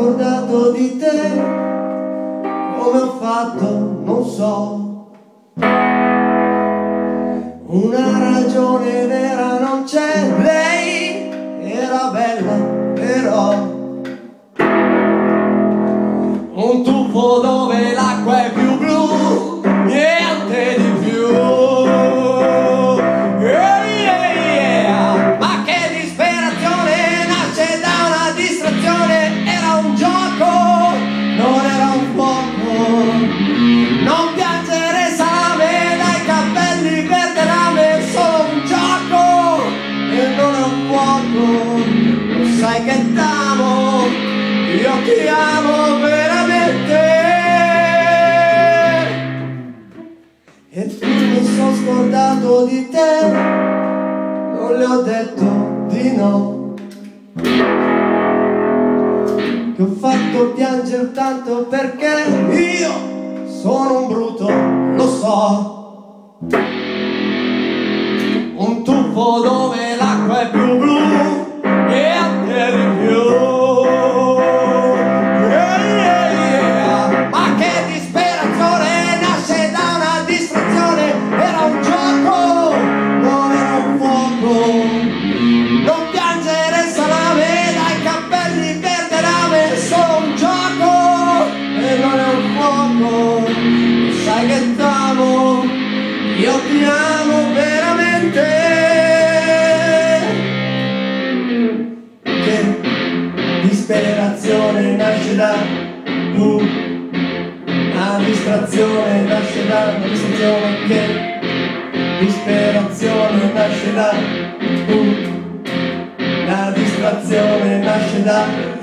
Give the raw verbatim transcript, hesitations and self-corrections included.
scordato di te, come ho fatto non so. Una ragione vera non c'è, lei era bella però. Un tuffo dove l'acqua è più blu, niente di più. Yeah, yeah, yeah. Ma che disperazione nasce da una distrazione. Era un gioco, non era un fuoco. Non piangere salame dai capelli verde rame, solo un gioco e non è un fuoco. Lo sai che t'amo, io ti amo veramente. E tu mi sono scordato di te, non le ho detto di no. Che ho fatto piangere tanto perché io sono un bruto, lo so. Un tuffo dove l'acqua è più blu e anche di più. Yeah, yeah, yeah. Ma che disperazione nasce da una distrazione. Era un gioco, non era un fuoco. Non piangere salame dai capelli verde rame, solo un gioco e non è un fuoco. Sai che t'amo, io ti amo veramente. Che disperazione nasce da uh, una distrazione nasce da una distrazione. Che disperazione nasce da uh, una distrazione nasce da